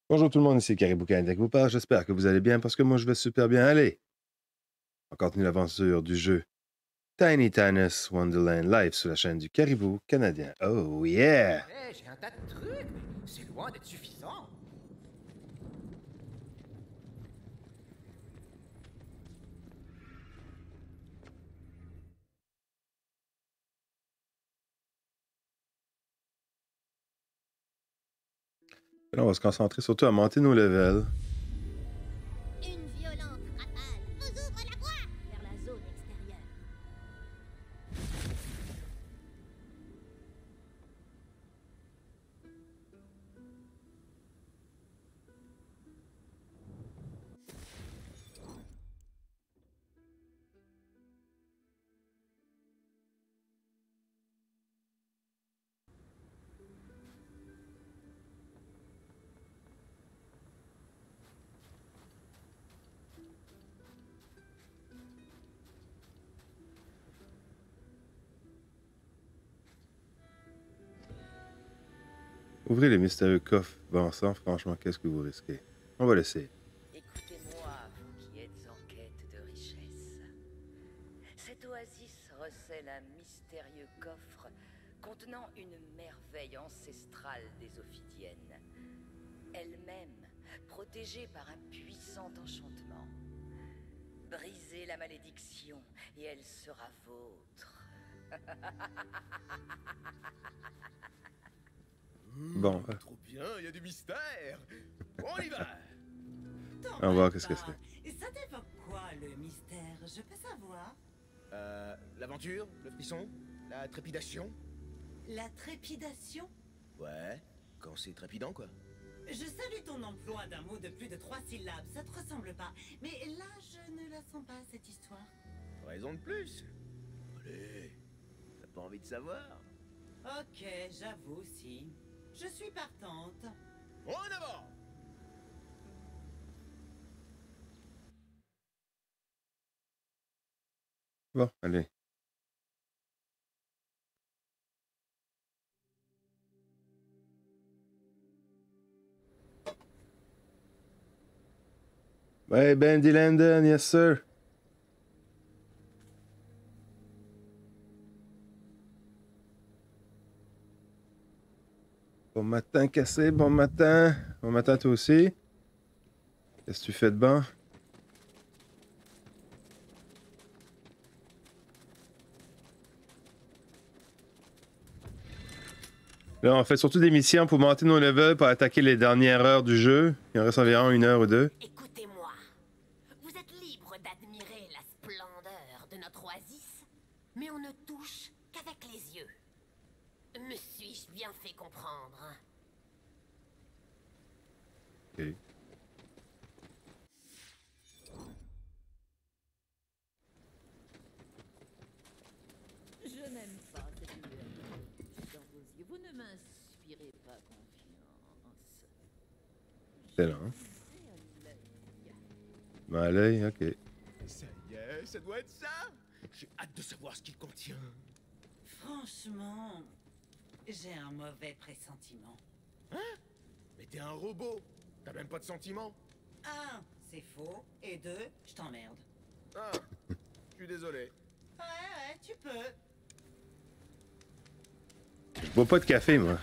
Bonjour tout le monde, ici Caribou Canadien qui vous parle. J'espère que vous allez bien parce que moi je vais super bien. Allez, on continue l'aventure du jeu Tiny Tina's Wonderland live sur la chaîne du Caribou Canadien. Oh yeah! Hey, j'ai un tas de trucs, mais c'est loin d'être suffisant. Là, on va se concentrer surtout à monter nos levels. Une violente rafale nous ouvre la voie vers la zone extérieure. Ouvrez les mystérieux coffres. Bon sang, franchement, qu'est-ce que vous risquez? On va l'essayer. Écoutez-moi, vous qui êtes en quête de richesse. Cette oasis recèle un mystérieux coffre contenant une merveille ancestrale des Ophidiennes. Elle-même protégée par un puissant enchantement. Brisez la malédiction et elle sera vôtre. Bon, Trop bien, il y a du mystère. On y va. on va voir qu'est-ce que c'est. Ça t'évoque quoi, le mystère? Je peux savoir? L'aventure, le frisson, la trépidation. La trépidation? Ouais, quand c'est trépidant, quoi. Je salue ton emploi d'un mot de plus de 3 syllabes, ça te ressemble pas. Mais là, je ne la sens pas, cette histoire. Raison de plus. Allez, t'as pas envie de savoir? Ok, j'avoue, si. Je suis partante. En avant! Bon, allez. Hey, Bandy Landon, yes sir. Bon matin, Cassé, bon matin. Bon matin, toi aussi. Qu'est-ce que tu fais de bon? Là, on fait surtout des missions pour monter nos levels, pour attaquer les dernières heures du jeu. Il en reste environ 1 heure ou 2. Écoutez-moi, vous êtes libre d'admirer la splendeur de notre oasis, mais on ne touche qu'avec les yeux. Me suis-je bien fait comprendre? Ok. Je n'aime pas cette lueur dans vos yeux. Vous ne m'inspirez pas confiance. C'est là, hein? J'ai à l'œil. Ben, à l'œil, ok. Ça y est, ça doit être ça. J'ai hâte de savoir ce qu'il contient. Franchement, j'ai un mauvais pressentiment. Hein? Mais t'es un robot. T'as même pas de sentiments. 1, c'est faux. Et 2, je t'emmerde. Ah, je suis désolé. Ouais, tu peux. Je bois pas de café, moi.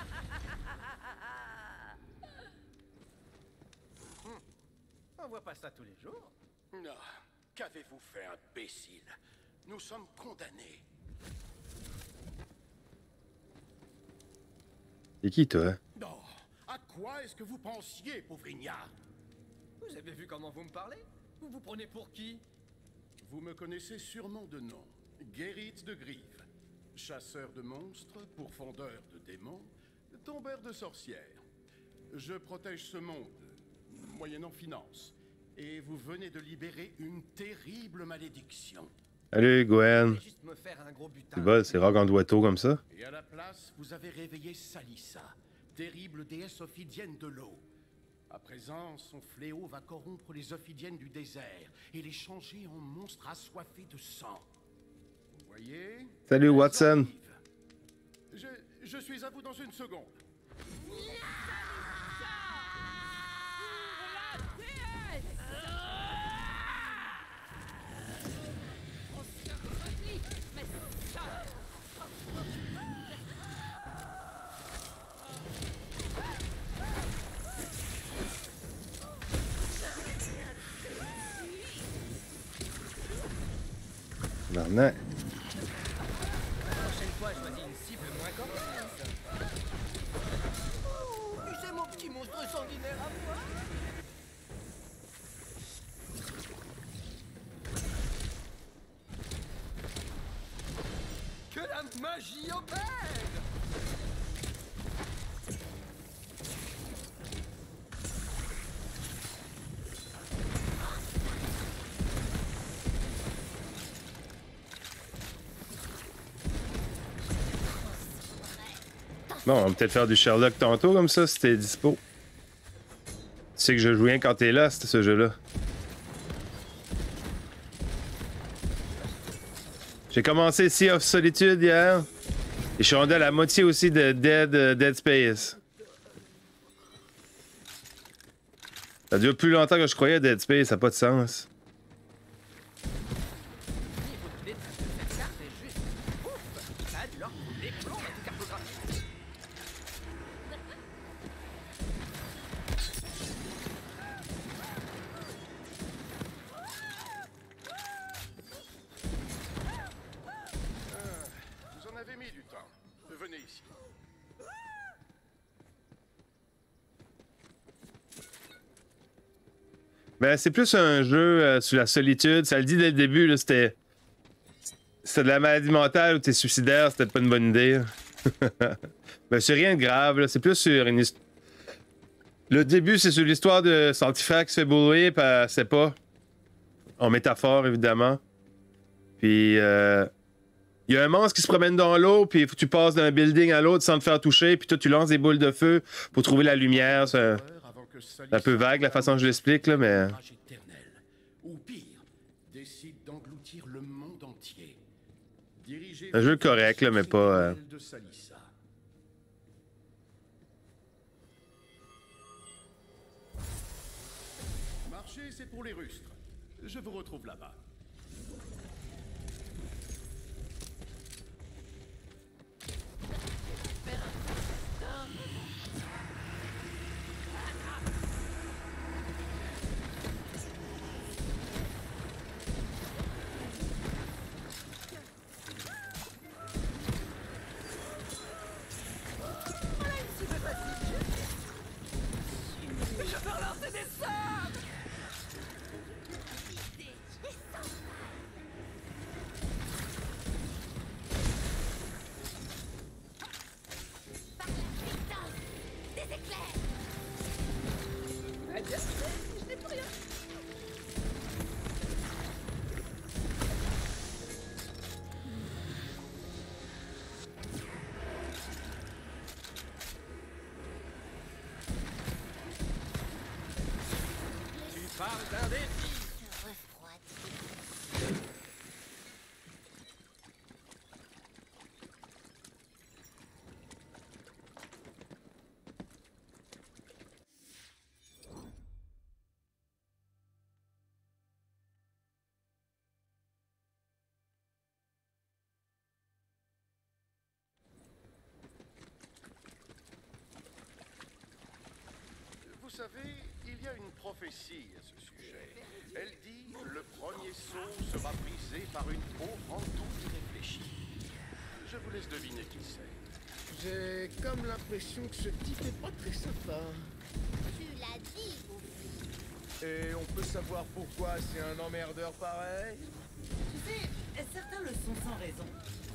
On voit pas ça tous les jours. Ah, qu'avez-vous fait, imbécile? Nous sommes condamnés. C'est qui, toi? Non, à quoi est-ce que vous pensiez, pauvre ignare? Vous avez vu comment vous me parlez? Vous vous prenez pour qui? Vous me connaissez sûrement de nom. Gerrit de Grieve. Chasseur de monstres, pourfendeur de démons, tombeur de sorcières. Je protège ce monde, moyennant finance. Et vous venez de libérer une terrible malédiction. Salut, Gwen. Juste me faire un gros butin. Tu vois, c'est Rogue en doigteau comme ça. Et à la place, vous avez réveillé Salissa, terrible déesse ophidienne de l'eau. À présent, son fléau va corrompre les ophidiennes du désert et les changer en monstres assoiffés de sang. Vous voyez? Salut, Elles Watson. arrivent. Je suis à vous dans une seconde. Maintenant. La prochaine fois, choisis une cible moins coriace. Oh, c'est mon petit monstre sanguinaire à moi. Que la magie opère! Bon, on va peut-être faire du Sherlock tantôt comme ça si t'es dispo. Tu sais que je joue rien quand t'es là, c'était ce jeu-là. J'ai commencé Sea of Solitude hier. Et je suis rendu à la moitié aussi de Dead Space. Ça dure plus longtemps que je croyais Dead Space, ça n'a pas de sens. Vous en avez mis du temps. Venez ici. Ben, c'est plus un jeu sur la solitude. Ça le dit dès le début, là, c'était de la maladie mentale ou t'es suicidaire, c'était pas une bonne idée. Ben, c'est rien de grave, là. C'est plus sur une histoire. Le début, c'est sur l'histoire de Santifax qui se fait bouler, pis c'est pas. En métaphore, évidemment. Puis, il y a un monstre qui se promène dans l'eau, puis il faut que tu passes d'un building à l'autre sans te faire toucher, puis toi, tu lances des boules de feu pour trouver la lumière. C'est un peu vague la façon que je l'explique, là, mais. Ou pire, décide d'engloutir le monde entier. Un jeu correct, là, mais pas. De Salissa. Marcher, c'est pour les rustres. Je vous retrouve là-bas. Vous savez, il y a une prophétie à ce sujet. Elle dit « Le premier sceau sera brisé par une pauvre entoure irréfléchie ». Je vous laisse deviner qui c'est. J'ai comme l'impression que ce type est pas très sympa. Tu l'as dit, Bouffi. Et on peut savoir pourquoi c'est un emmerdeur pareil? Tu sais, certains le sont sans raison.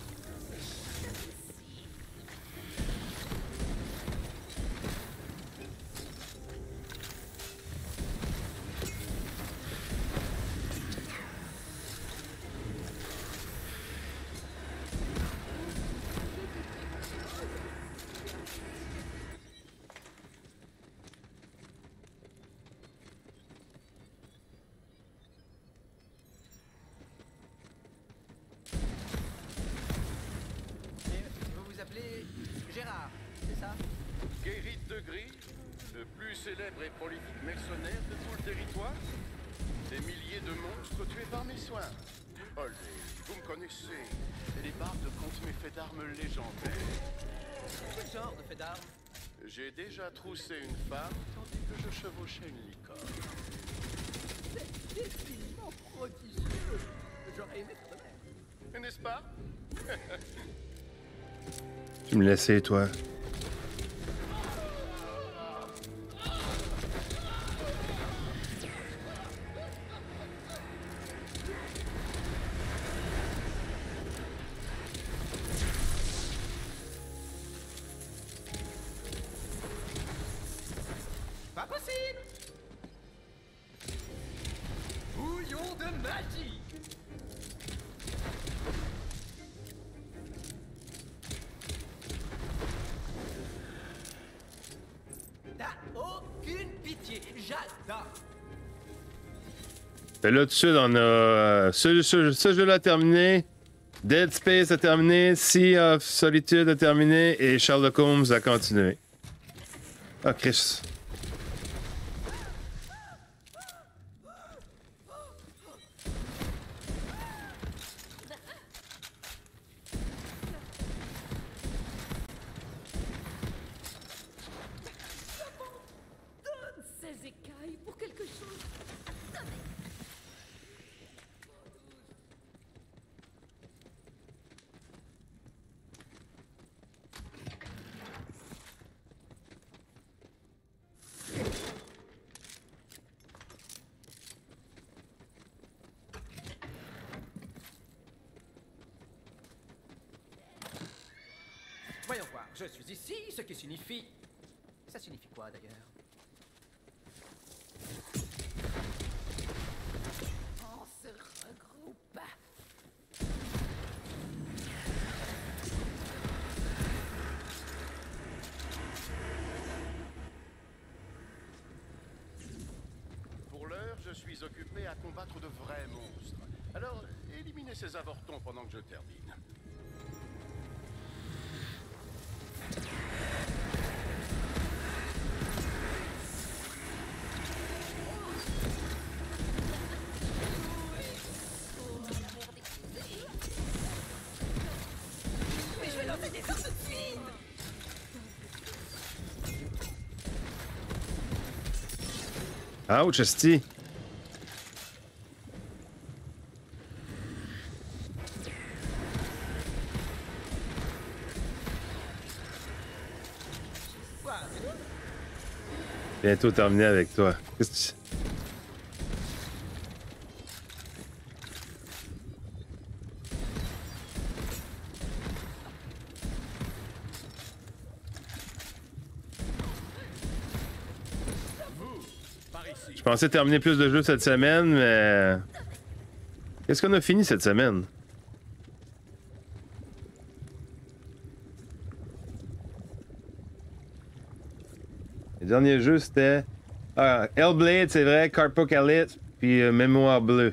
Vous vous appelez Gérard, c'est ça? Guérite de Gris, le plus célèbre et prolifique mercenaire de tout le territoire. Des milliers de monstres tués par mes soins. Olé, vous me connaissez. Les bardes comptent mes faits d'armes légendaires. Quel genre de fait d'armes? J'ai déjà troussé une femme tandis que je chevauchais une licorne. C'est définitivement prodigieux. J'aurais aimé te connaître. n'est-ce pas? Tu me laissais, toi. Pas possible! Bouillon de magie! T'as aucune pitié, j'adore! Et là, tout de suite, on a ce jeu-là a terminé. Dead Space a terminé. Sea of Solitude a terminé. Et Sherlock Holmes a continué. Ah, Chris. Donne ces écailles pour quelque chose. Voyons voir, je suis ici, ce qui signifie... Ça signifie quoi d'ailleurs? On se regroupe. Pour l'heure, je suis occupé à combattre de vrais monstres. Alors, éliminez ces avortons pendant que je termine. Mais je vais lancer des sorts tout de suite. Ouch, esti. Bientôt terminé avec toi. Qu'est-ce que tu... Je pensais terminer plus de jeux cette semaine, mais... Qu'est-ce qu'on a fini cette semaine? Le dernier jeu, c'était... Ah, Hellblade, c'est vrai, Carpocalypse, puis Mémoire Bleue.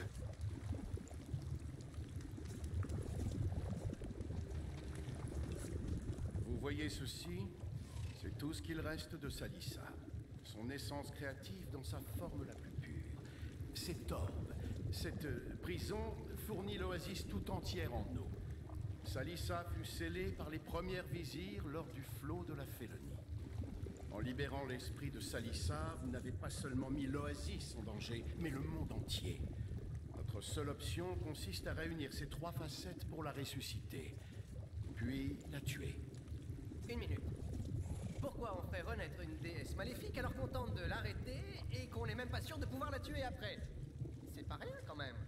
Vous voyez ceci? C'est tout ce qu'il reste de Salissa. Son essence créative dans sa forme la plus pure. Cet orbe, cette prison fournit l'oasis tout entière en eau. Salissa fut scellée par les premières vizirs lors du flot de la Félonie. En libérant l'esprit de Salissa, vous n'avez pas seulement mis l'oasis en danger, mais le monde entier. Notre seule option consiste à réunir ces trois facettes pour la ressusciter, puis la tuer. Une minute. Pourquoi on ferait renaître une déesse maléfique alors qu'on tente de l'arrêter et qu'on n'est même pas sûr de pouvoir la tuer après? C'est pas rien quand même.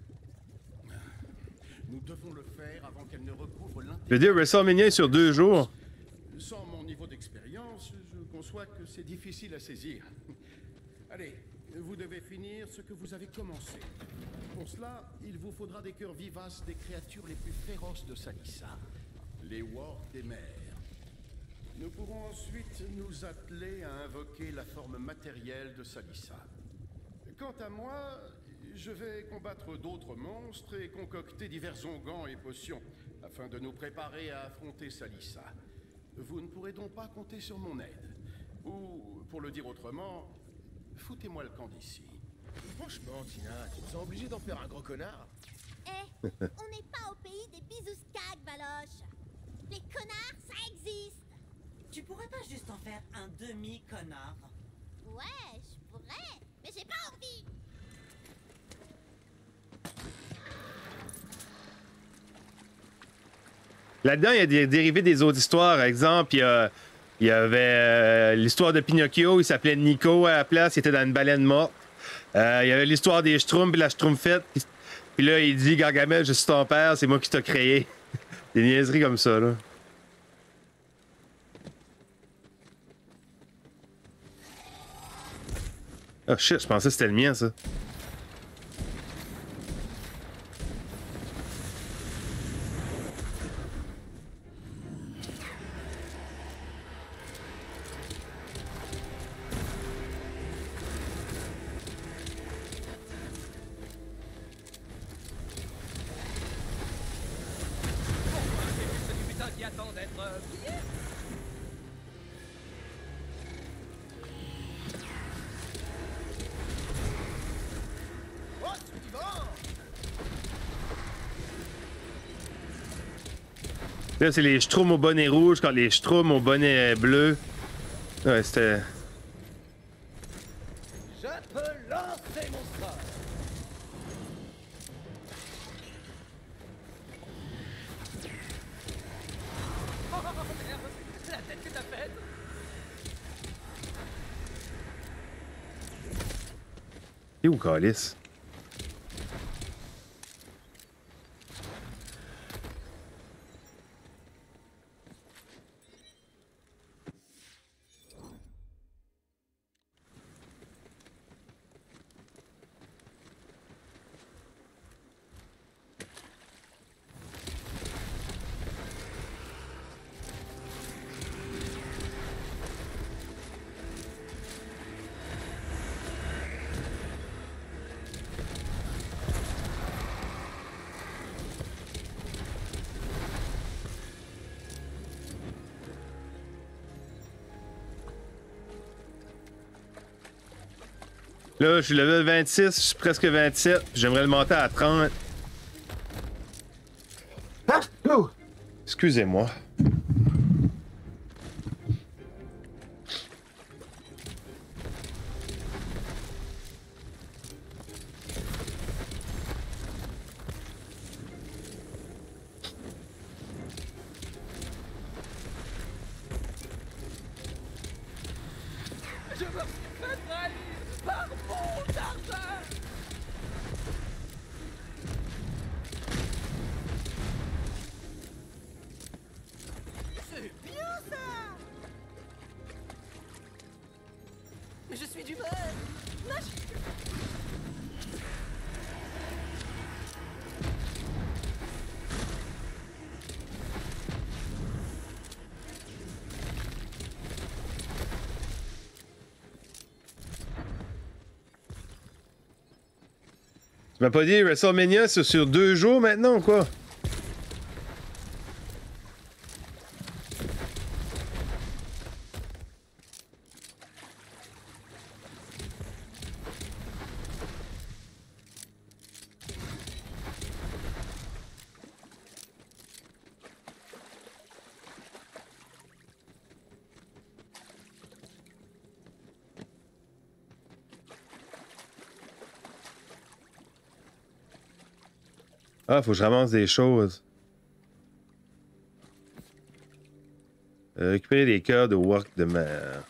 Nous devons le faire avant qu'elle ne recouvre Je veux dire, WrestleMania est sur 2 jours. Sans mon niveau d'expérience, je conçois que c'est difficile à saisir. Allez, vous devez finir ce que vous avez commencé. Pour cela, il vous faudra des cœurs vivaces des créatures les plus féroces de Salissa, les wargs des mers. Nous pourrons ensuite nous atteler à invoquer la forme matérielle de Salissa. Quant à moi, je vais combattre d'autres monstres et concocter divers onguents et potions afin de nous préparer à affronter Salissa. Vous ne pourrez donc pas compter sur mon aide. Ou, pour le dire autrement, foutez-moi le camp d'ici. Franchement, Tina, tu nous as obligés d'en faire un gros connard. Eh, on n'est pas au pays des bisous skag, Valoche. Les connards, ça existe. Tu pourrais pas juste en faire un demi-connard? Ouais, je pourrais, mais j'ai pas envie. Là-dedans, il y a des dérivés des autres histoires. Par exemple, il y avait l'histoire de Pinocchio, il s'appelait Nico à la place, il était dans une baleine morte. Il y avait l'histoire des Schtroumpfs et la Schtroumpfette. Puis là, il dit Gargamel, je suis ton père, c'est moi qui t'ai créé. Des niaiseries comme ça, là. Oh shit, je pensais que c'était le mien, ça. Putain qui attend d'être plié. Oh, suivant. Là, c'est les Schtroumpfs au bonnet rouge quand les Schtroumpfs au bonnet bleu. Ouais, c'était. Je peux lancer mon sort. Oh merde, la tête que t'as faite. Et où, Calice? Là, je suis level 26, je suis presque 27, j'aimerais le monter à 30. Ah! Oh! Excusez-moi. Je me suis fait trahir par mon jardin. C'est bien ça. Mais je suis d'humeur magique. Tu m'as pas dit WrestleMania c'est sur 2 jours maintenant ou quoi? Ah, faut que je ramasse des choses. Récupérer des cœurs de work de mer.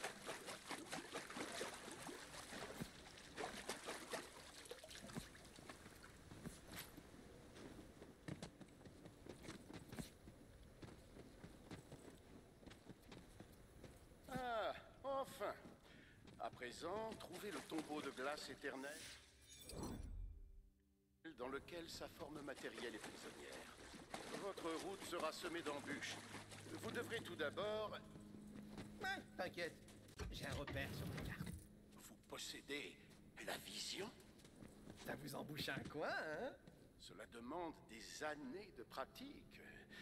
Ah, enfin. À présent, trouvez le tombeau de glace éternelle dans lequel sa forme matérielle est prisonnière. Votre route sera semée d'embûches. Vous devrez tout d'abord... Ouais, t'inquiète, j'ai un repère sur la carte. Vous possédez la vision? Ça vous embouche un coin, hein? Cela demande des années de pratique.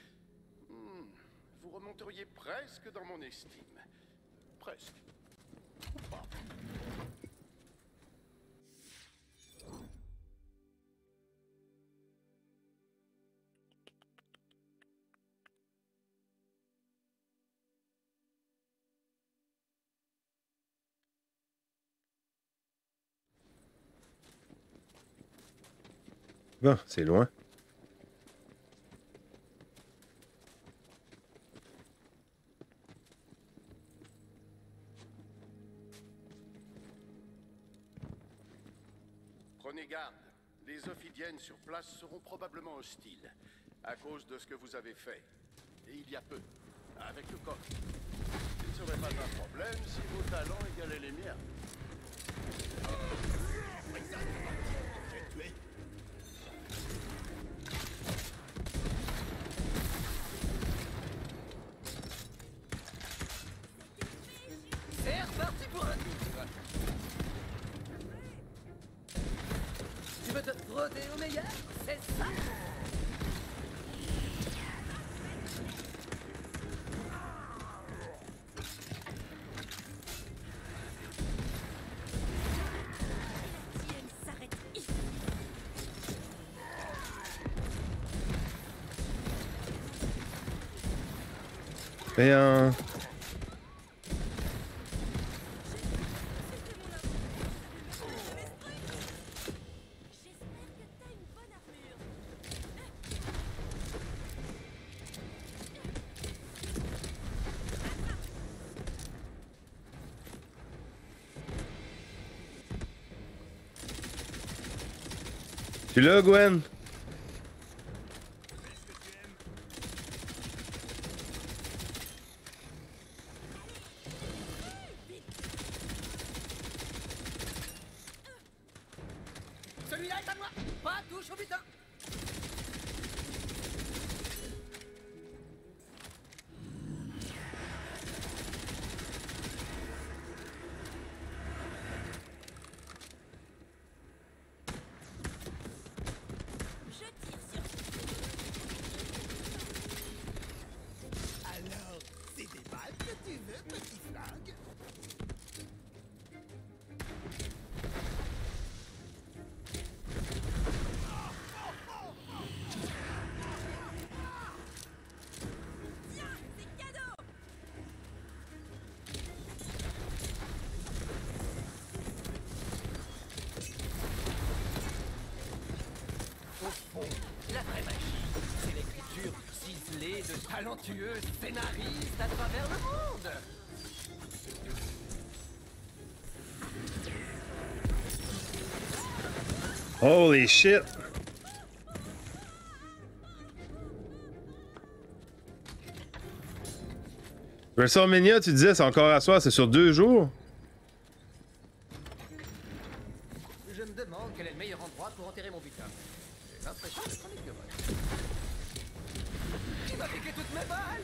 Vous remonteriez presque dans mon estime. Presque. Ou pas. Bon, c'est loin. Prenez garde. Les Ophidiennes sur place seront probablement hostiles, à cause de ce que vous avez fait. Et il y a peu, avec le coffre. Il ne serait pas un problème si vos talents égalaient les miens. C'est reparti pour un tour. Tu veux te frotter au meilleur? C'est ça? Et tu là, Gwen? Celui-là est à moi. Pas touche au butin. Alors, c'est des balles que tu veux, petit flingue? Au fond, la vraie magie, c'est l'écriture ciselée de talentueux scénaristes à travers le monde. Holy shit! WrestleMania, tu disais, c'est encore à soir, c'est sur 2 jours? Je me demande quel est le meilleur endroit pour enterrer mon butin. J'ai l'impression d'être un écureuil. Il m'a piqué toutes mes balles.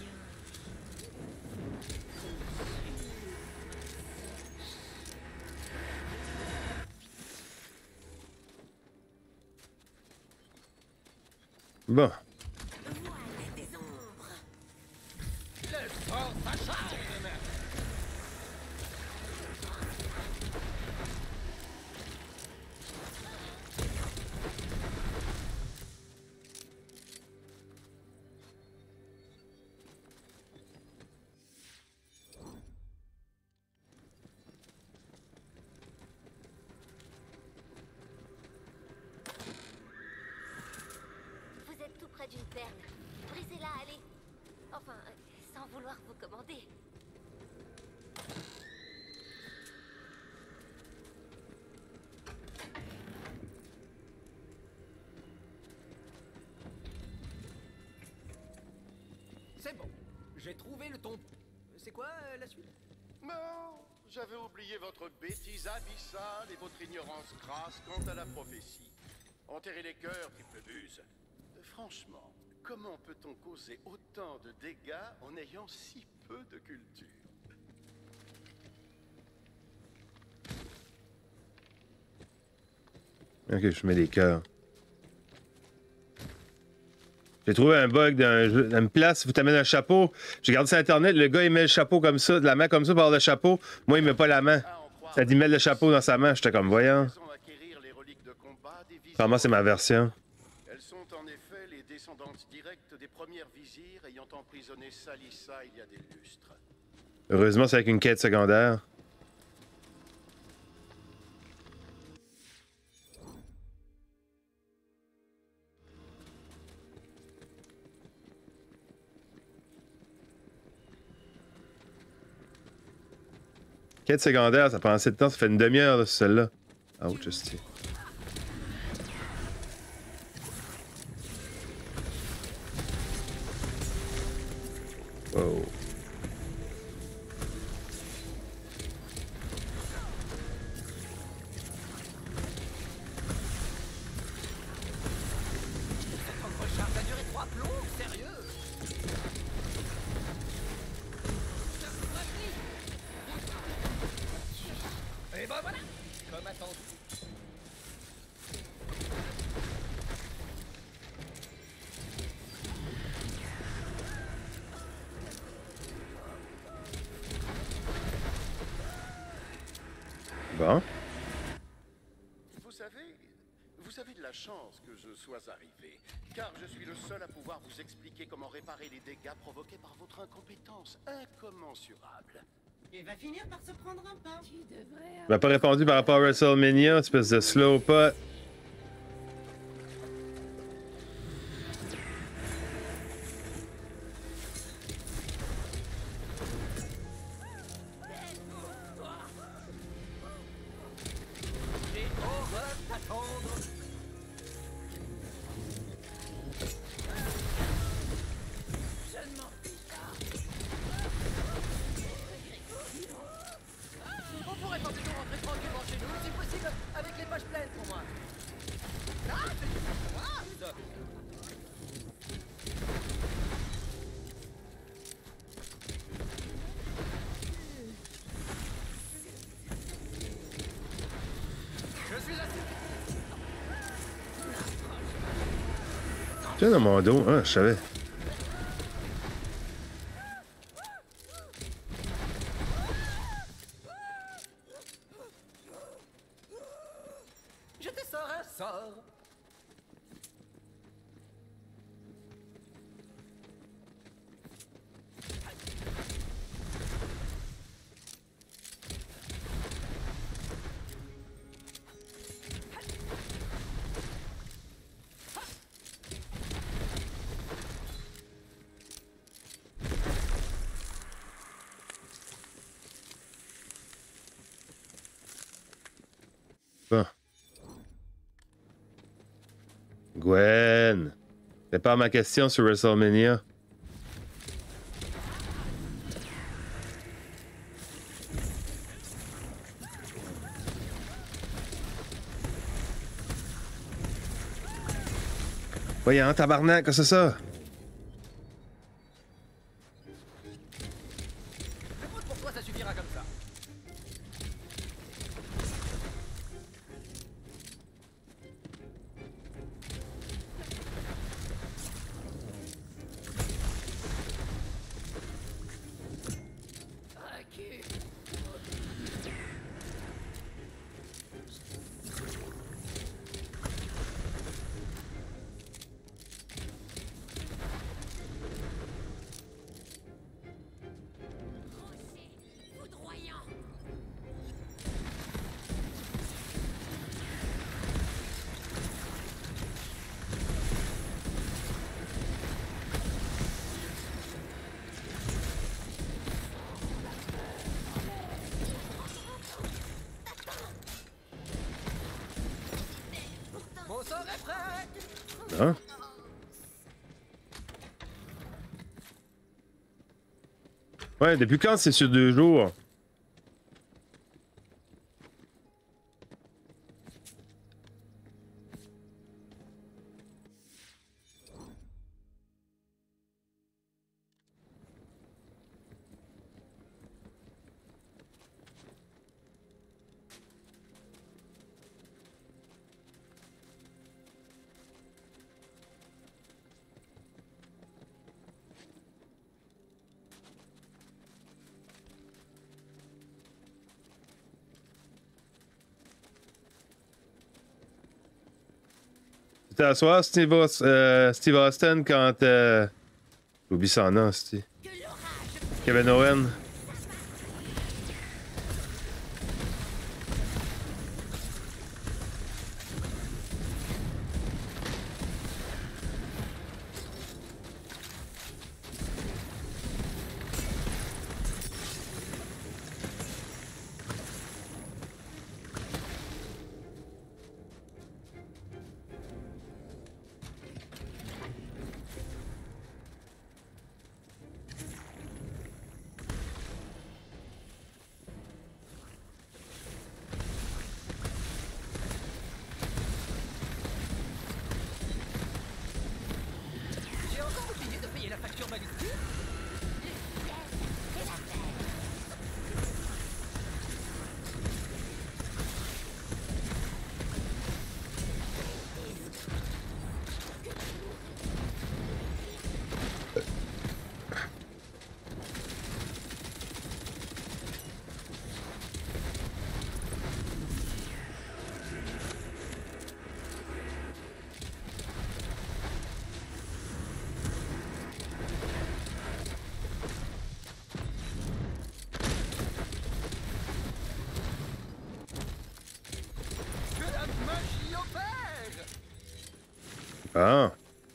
Bon. Le sang s'acharne. Vous êtes tout près d'une perle. Brisez-la, allez. Enfin, sans vouloir vous commander. C'est bon. J'ai trouvé le ton. C'est quoi la suite? Non, j'avais oublié votre bêtise abyssale et votre ignorance crasse quant à la prophétie. Enterrer les cœurs, triple buse. Franchement, comment peut-on causer autant de dégâts en ayant si peu de culture? Ok, je mets les cœurs. J'ai trouvé un bug dans une place, vous t'amènes un chapeau. J'ai regardé sur Internet, le gars il met le chapeau comme ça, de la main comme ça par le chapeau. Moi il met pas la main. Ça dit mettre le chapeau dans sa main. J'étais comme voyant. Comment c'est ma version? Elles sont en effet les descendantes directes des premières vizirs ayant emprisonné Salissa il y a des lustres. Heureusement c'est avec une quête secondaire. Quête secondaire, ça prend assez de temps, ça fait une demi-heure celle-là. Ouch, hostie. Oh. Votre recharge a duré 3 plombs, sérieux? Et ben voilà, comme attendu. Bon. Vous avez de la chance que je sois arrivé, car je suis le seul à pouvoir vous expliquer comment réparer les dégâts provoqués par votre incompétence incommensurable. Il va finir par se prendre un pain. Tu devrais Il m'a pas répondu par rapport à WrestleMania, espèce de slow pot. J'ai horreur d'attendre. Je ne m'en fiche pas. On pourrait tenter de rentrer tranquillement chez nous, si possible, avec les poches pleines pour moi. Ah, c'est du froid. Je suis assis. Tiens dans mon dos, ah, je savais. Je te sors un sort. Bon. Gwen, répare ma question sur WrestleMania. Voyons, tabarnak, qu'est-ce que c'est ça? Écoute, pour toi, ça suffira comme ça. Foudroyant. Mon sort est prêt. Hein? Ouais, depuis quand c'est sur 2 jours? C'était à soir, Steve Austin, quand. J'oublie son nom, Steve. Kevin Owen. Ah!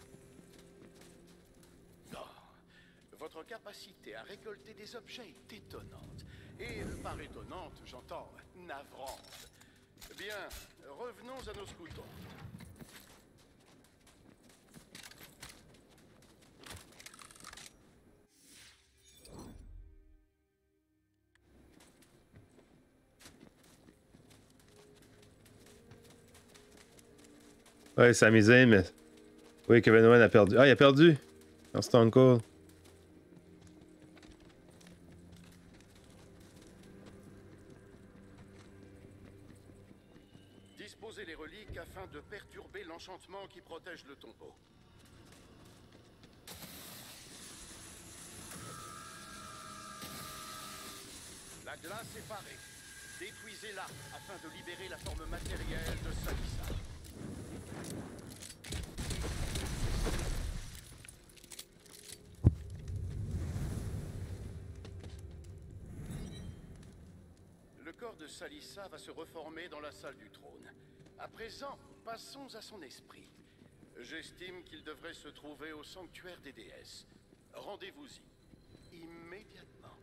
Votre capacité à récolter des objets est étonnante. Et par étonnante, j'entends navrante. Bien, revenons à nos scootons. Ouais, c'est amusé, mais. Oui, Kevin Owens a perdu. Ah, il a perdu! Dans Stone Cold. Disposez les reliques afin de perturber l'enchantement qui protège le tombeau. La glace est parée. Détruisez-la afin de libérer la forme matérielle de Salissa. Le corps de Salissa va se reformer dans la salle du trône. À présent, passons à son esprit. J'estime qu'il devrait se trouver au sanctuaire des déesses. Rendez-vous-y. Immédiatement.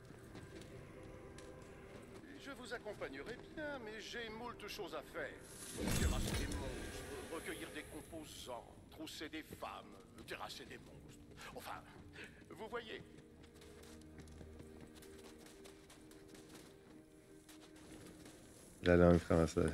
Je vous accompagnerai bien, mais j'ai moult choses à faire. Terrasser des monstres, recueillir des composants, trousser des femmes, terrasser des monstres. Enfin, vous voyez. La langue française.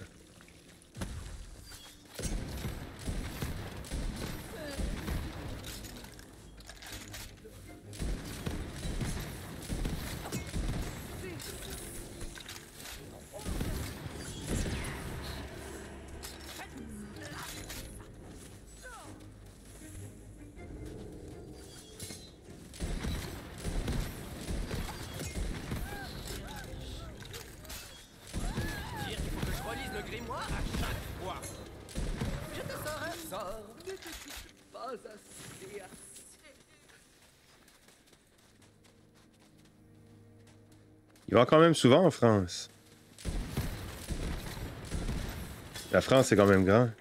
Il va quand même souvent en France. La France, c'est quand même grand.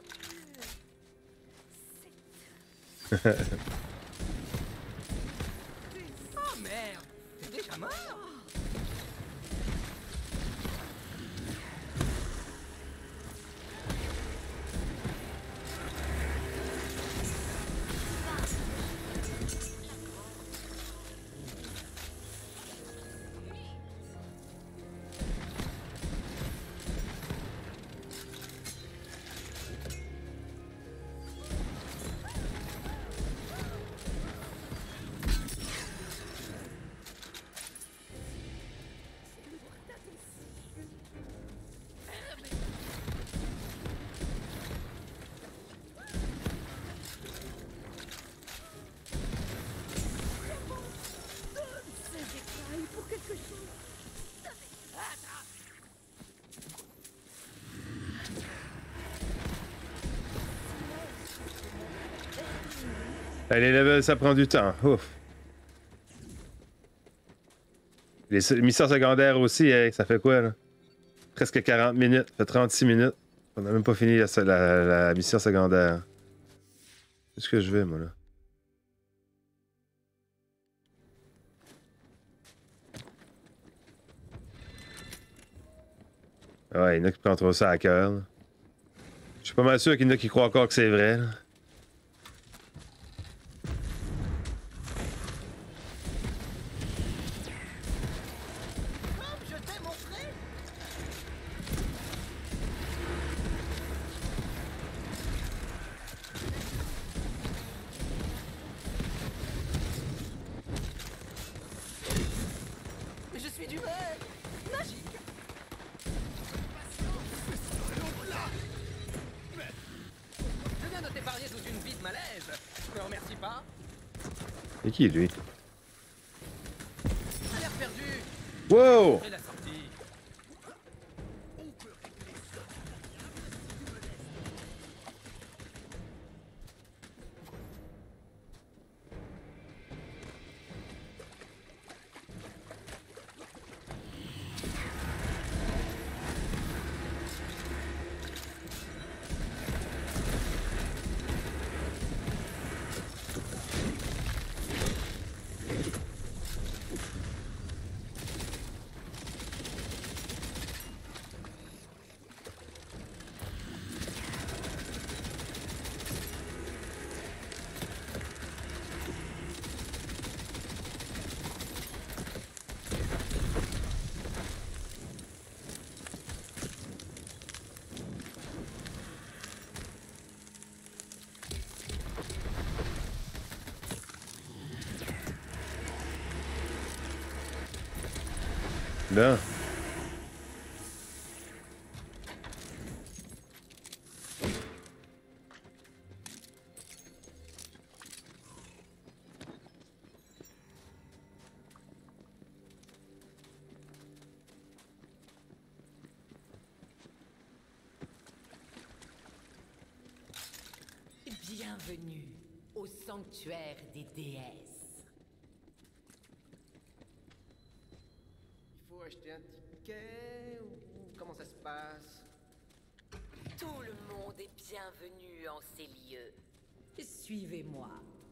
Oh merde! T'es déjà mort? Les levels, ça prend du temps. Ouf. Les missions secondaires aussi, hey, ça fait quoi, là? Presque 40 minutes. Ça fait 36 minutes. On n'a même pas fini la mission secondaire. Où est-ce que je vais, moi, là? Ouais, il y en a qui prennent trop ça à cœur, là. Je suis pas mal sûr qu'il y en a qui croient encore que c'est vrai, là. pas? Et qui, lui? Alerte perdue! Wow! Et la sortie. Là. Bienvenue au sanctuaire des déesses. Il faut acheter un ticket ou comment ça se passe? Tout le monde est bienvenu en ces lieux. Suivez-moi.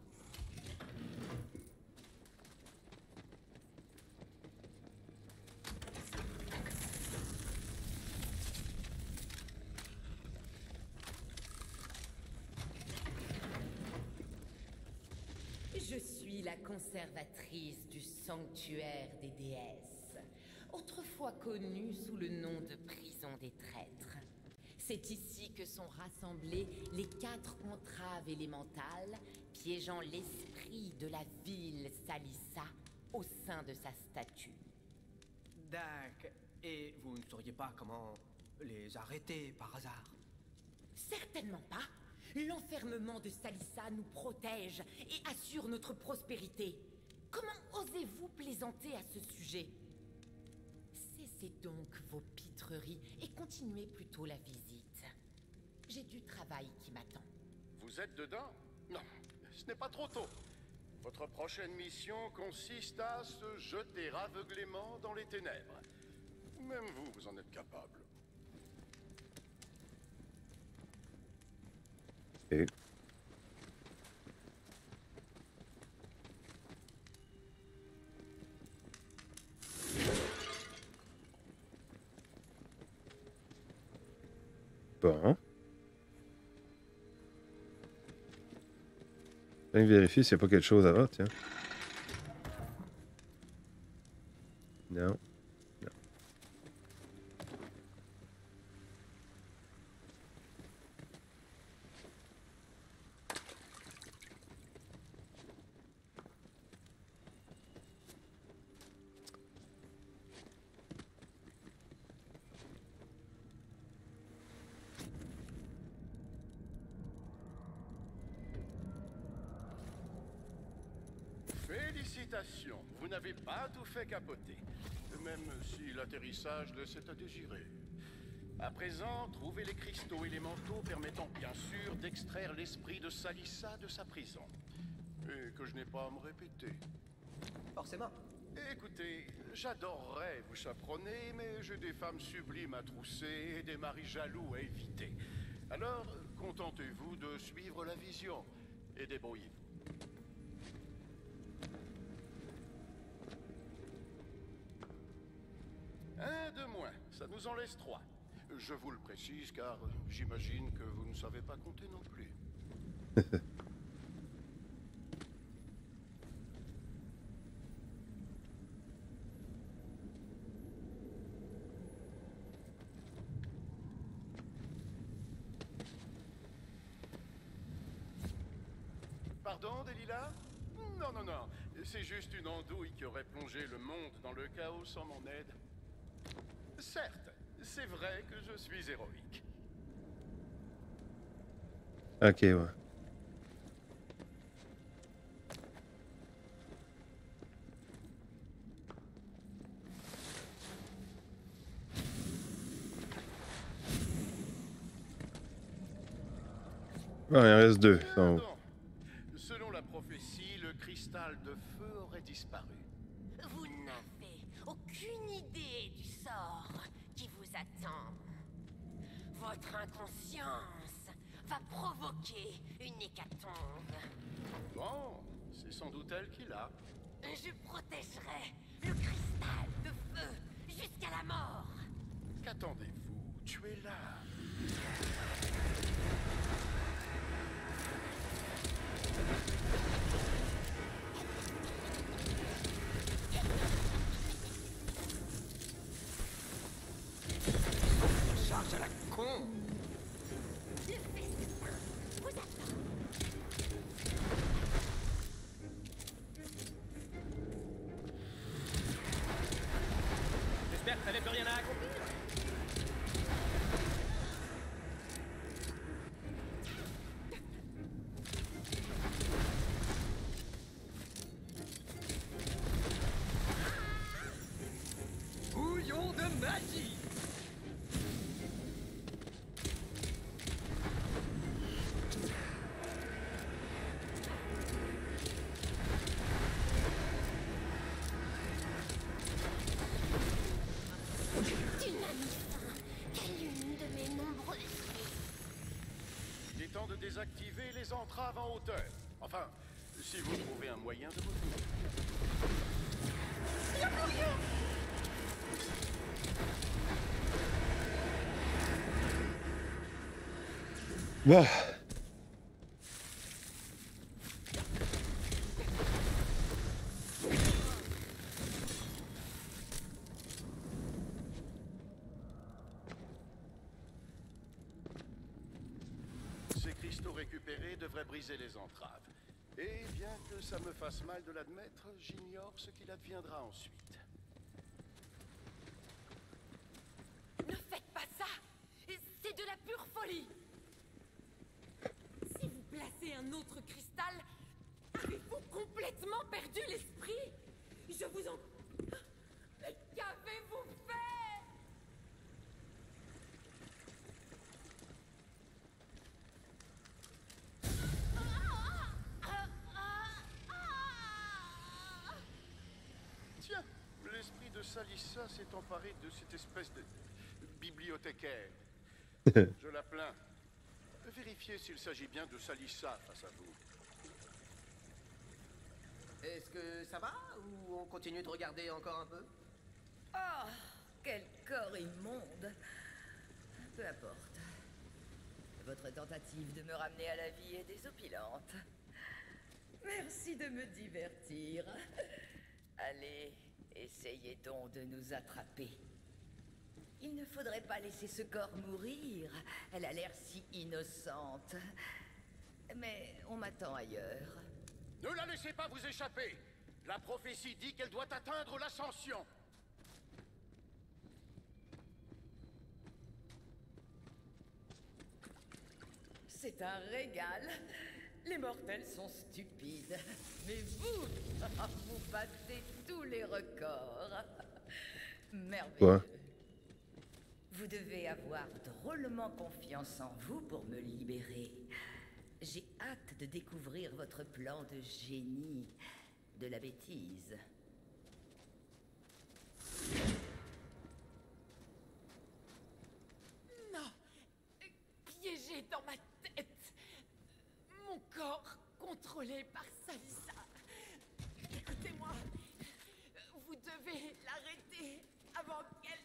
Je suis la conservatrice du sanctuaire des déesses, autrefois connue sous le nom de prison des traîtres. C'est ici que sont rassemblées les 4 entraves élémentales piégeant l'esprit de la ville Salissa au sein de sa statue. D'accord. Et vous ne sauriez pas comment les arrêter par hasard? Certainement pas. L'enfermement de Salissa nous protège et assure notre prospérité. Comment osez-vous plaisanter à ce sujet? Cessez donc vos pitreries et continuez plutôt la visite. J'ai du travail qui m'attend. Vous êtes dedans? Non, ce n'est pas trop tôt. Votre prochaine mission consiste à se jeter aveuglément dans les ténèbres. Même vous, vous en êtes capable. Et... Bon. Je vais vérifier s'il n'y a pas quelque chose avant, tiens. Non. Non. Félicitations, vous n'avez pas tout fait capoter. Même si l'atterrissage laissait à désirer. À présent, trouvez les cristaux élémentaux permettant bien sûr d'extraire l'esprit de Salissa de sa prison. Et que je n'ai pas à me répéter. Forcément. Écoutez, j'adorerais vous chaperonner, mais j'ai des femmes sublimes à trousser et des maris jaloux à éviter. Alors, contentez-vous de suivre la vision et débrouillez-vous. Un de moins, ça nous en laisse 3. Je vous le précise car j'imagine que vous ne savez pas compter non plus. Pardon, Delilah? Non, non, non. C'est juste une andouille qui aurait plongé le monde dans le chaos sans mon aide. Certes, c'est vrai que je suis héroïque. Ok, ouais. Bon, il en reste 2. Donc, Pardon. Selon la prophétie, le cristal de feu aurait disparu. Vous n'avez aucune idée du sort qui vous attend. Votre inconscience va provoquer une hécatombe. Bon, c'est sans doute elle qui l'a. Je protégerai le cristal de feu jusqu'à la mort. Qu'attendez-vous? Tu es là. Charge à la con. Le festin vous attend. J'espère que t'avais plus rien à accomplir. Bouillon de magie. Tu n'as mis fin qu'à l'une de mes nombreuses vies. Il est temps de désactiver les entraves en hauteur. Enfin, si vous trouvez un moyen de retour. bon. Ces cristaux récupérés devraient briser les entraves. Et bien que ça me fasse mal de l'admettre, j'ignore ce qu'il adviendra ensuite. Ne faites pas ça. C'est de la pure folie. Si vous placez un autre cristal, avez-vous complètement perdu l'esprit? Je vous en... Mais qu'avez-vous fait? Tiens, l'esprit de Salissa s'est emparé de cette espèce de bibliothécaire. Je la plains. Vérifiez s'il s'agit bien de Salissa face à vous. Est-ce que ça va ou on continue de regarder encore un peu? Oh, quel corps immonde. Peu importe. Votre tentative de me ramener à la vie est désopilante. Merci de me divertir. Allez, essayez donc de nous attraper. Il ne faudrait pas laisser ce corps mourir. Elle a l'air si innocente. Mais on m'attend ailleurs. Ne la laissez pas vous échapper. La prophétie dit qu'elle doit atteindre l'ascension. C'est un régal. Les mortels sont stupides. Mais vous, vous battez tous les records. Merveilleux. Quoi? Vous devez avoir drôlement confiance en vous pour me libérer. J'ai hâte de découvrir votre plan de génie, de la bêtise. Non. Piégé dans ma tête. Mon corps contrôlé par Salissa. Écoutez-moi. Vous devez l'arrêter avant qu'elle...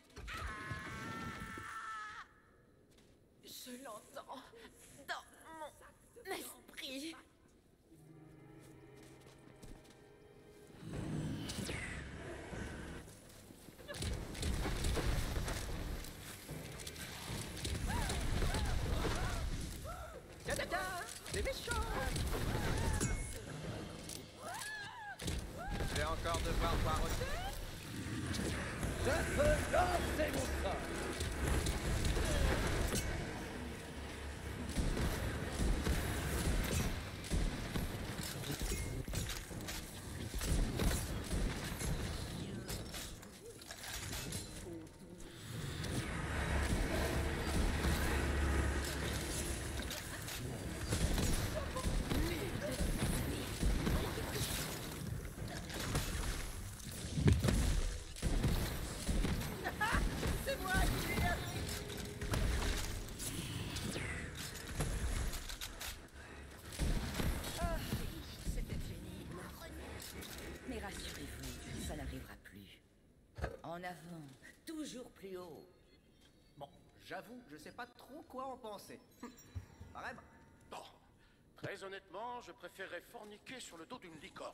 Je l'entends dans mon esprit. C'est méchant. Je vais encore devoir paroter. Je peux lancer mon sort. plus haut. Bon, j'avoue, je sais pas trop quoi en penser. Vraiment. Bon, très honnêtement, je préférerais forniquer sur le dos d'une licorne.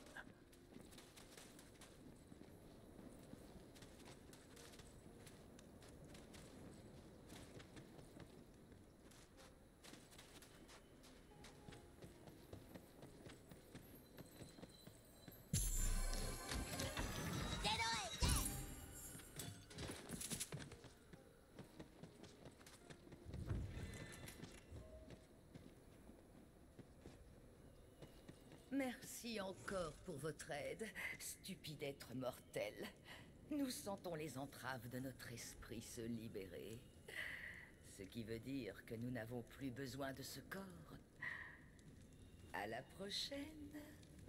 Merci encore pour votre aide, stupide être mortel. Nous sentons les entraves de notre esprit se libérer. Ce qui veut dire que nous n'avons plus besoin de ce corps. À la prochaine.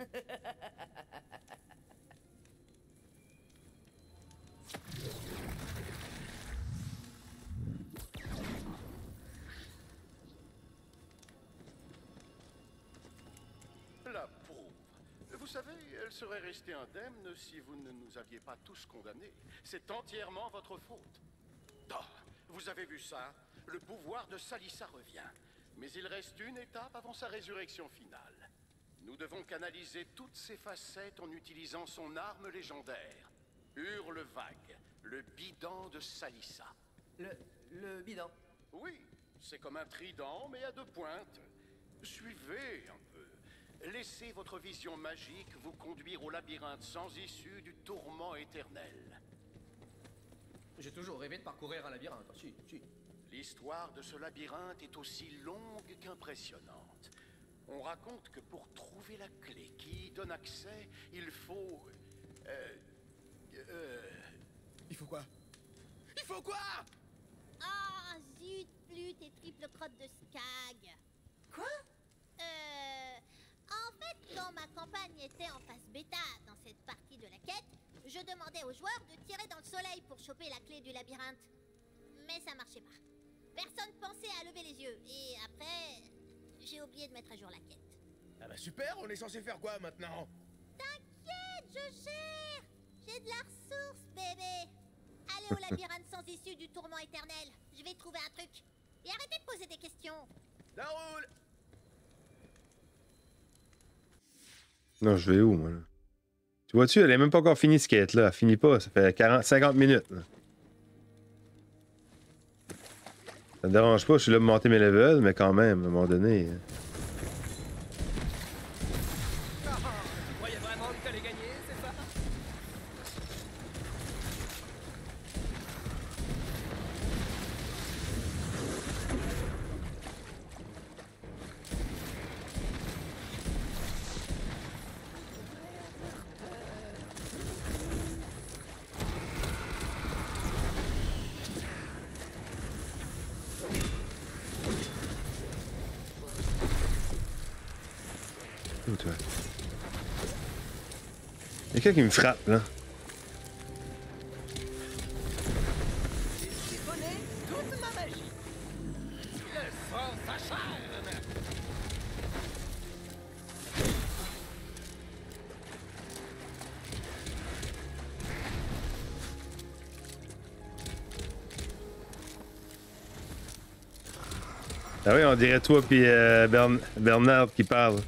La pauvre. Vous savez, elle serait restée indemne si vous ne nous aviez pas tous condamnés. C'est entièrement votre faute. Oh, vous avez vu ça? Le pouvoir de Salissa revient. Mais il reste une étape avant sa résurrection finale. Nous devons canaliser toutes ses facettes en utilisant son arme légendaire. Hurle vague, le bidon de Salissa. Le bidon. Oui, c'est comme un trident, mais à 2 pointes. Suivez un peu. Laissez votre vision magique vous conduire au labyrinthe sans issue du tourment éternel. J'ai toujours rêvé de parcourir un labyrinthe. Si. L'histoire de ce labyrinthe est aussi longue qu'impressionnante. On raconte que pour trouver la clé qui y donne accès, il faut... Il faut quoi? Il faut quoi? Ah, zut, flûte et triple crotte de skag. Quoi? En fait, quand ma campagne était en phase bêta dans cette partie de la quête, je demandais aux joueurs de tirer dans le soleil pour choper la clé du labyrinthe. Mais ça marchait pas. Personne pensait à lever les yeux. Et après, j'ai oublié de mettre à jour la quête. Ah bah super, on est censé faire quoi maintenant? T'inquiète, je gère. J'ai de la ressource, bébé. Allez au labyrinthe sans issue du tourment éternel. Je vais trouver un truc. Et arrêtez de poser des questions. Ça roule! Non, je vais où, moi, là? Tu vois-tu, elle est même pas encore finie, ce quête-là. Elle finit pas, ça fait 50 minutes, là. Ça me dérange pas, je suis là pour monter mes levels, mais quand même, à un moment donné... Tu croyais vraiment que t'allais gagner, c'est ça? Où, toi? Il y a quelqu'un qui me frappe, là. J'ai donné toute ma magie. Le sang s'acharne. Ah oui, on dirait toi puis Bernard qui parle.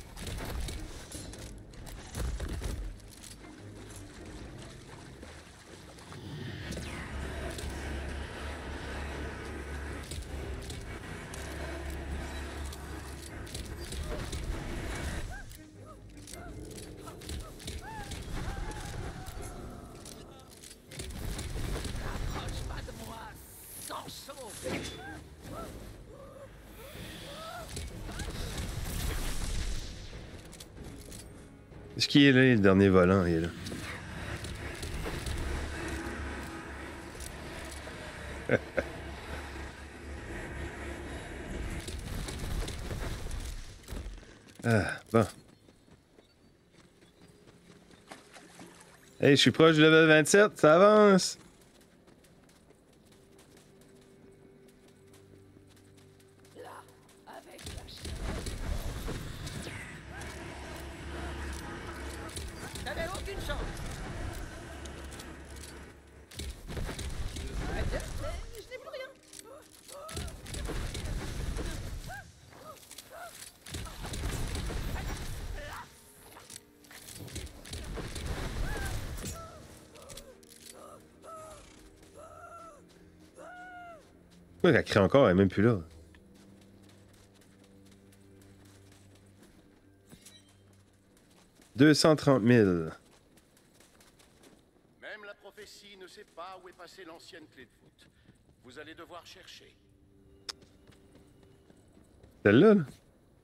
Approche pas de moi, sans chaud. Est-ce qu'il est là, le dernier volant? Il est là. Ah, bon. Hey, je suis proche du level 27, ça avance! Avec la chaîne. T'avais aucune chance. Adepte Pourquoi elle crie encore? Elle est même plus là. « 230 000. » Même la prophétie ne sait pas où est passée l'ancienne clé de voûte. Vous allez devoir chercher. Celle-là, là?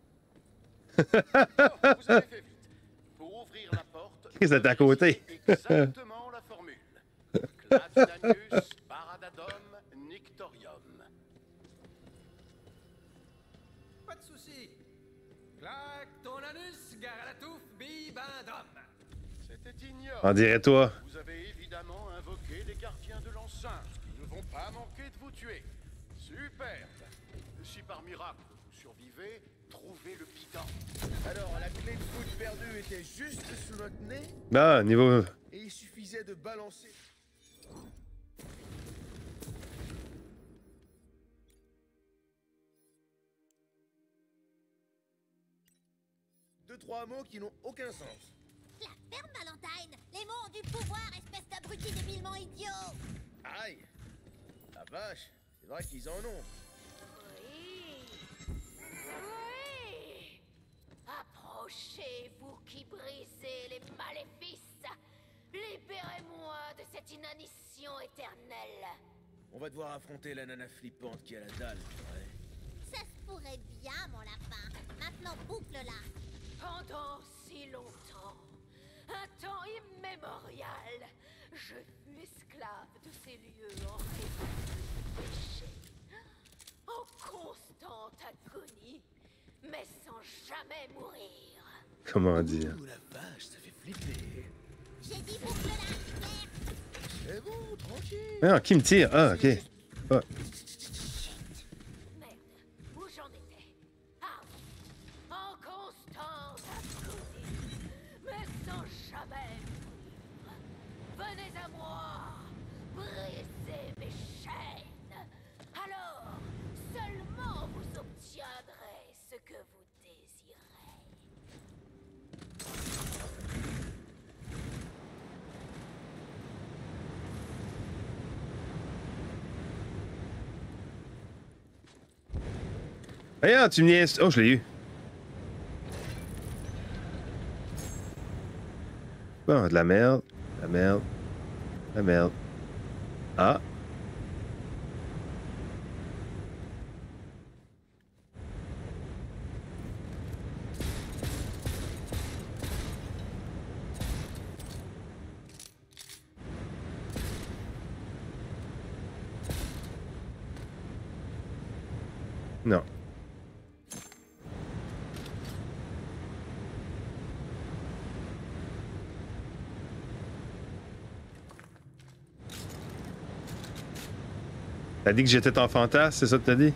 Oh, vous avez fait vite. Pour ouvrir la porte, Qu'est-ce que c'est à côté? exactement la formule. Clatinanus paradadum nictorium. Pas de soucis. Claque ton anus, gare à la touffe, bibindum. C'était ignoble. On dirait toi. Vous avez évidemment invoqué les gardiens de l'enceinte, qui ne vont pas manquer de vous tuer. Superbe. Si par miracle vous survivez, trouvez le bidon. Alors, la clé de voûte perdue était juste sous notre nez Ah, niveau... et il suffisait de balancer. Deux, trois mots qui n'ont aucun sens. La ferme, Valentine! Les mots ont du pouvoir, espèce d'abruti débilement idiot! Aïe! La vache, c'est vrai qu'ils en ont. Oui. Oui. Approchez, vous qui brisez les maléfices. Libérez-moi de cette inanition éternelle. On va devoir affronter la nana flippante qui a la dalle, ouais. Ça se pourrait bien, mon lapin. Maintenant, boucle-la. Pendant si longtemps, un temps immémorial, je fus esclave de ces lieux en péché, en constante agonie, mais sans jamais mourir. Comment dire? Ouh, la vache, ça fait flipper. J'ai dit boucle-la, merde. C'est bon, tranquille. Ah, qui me tire? Ah, ok. Ah. Merde, où j'en étais? Ah oui, en constante agonie, mais sans jamais mourir. Venez à moi, brisez mes chaînes. Alors, seulement vous obtiendrez ce que vous désirez. Hey, ah, tu me niaises. Oh, je l'ai eu. Bon, de la merde. La merde. La merde. Ah. Non. T'as dit que j'étais ton fantasme, c'est ça que t'as dit?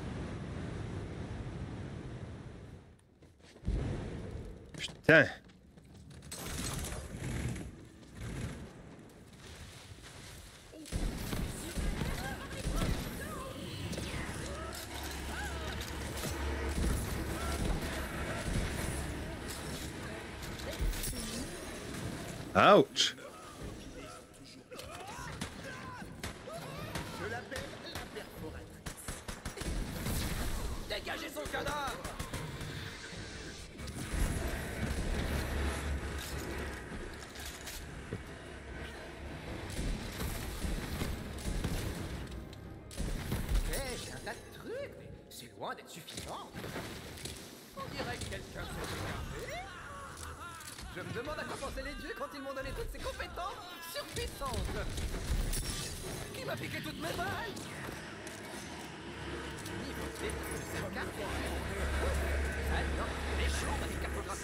Putain! Ouch! Je l'appelle la perforatrice. Dégagez son cadavre! J'ai un tas de trucs, mais c'est loin d'être suffisant. On dirait que quelqu'un s'est égaré. Je me demande à quoi pensaient les dieux quand ils m'ont donné toutes ces compétences surpuissantes. Qui m'a piqué toutes mes balles? Niveau clé de cette carte. Ah non, l'échelon m'a dit cartographie.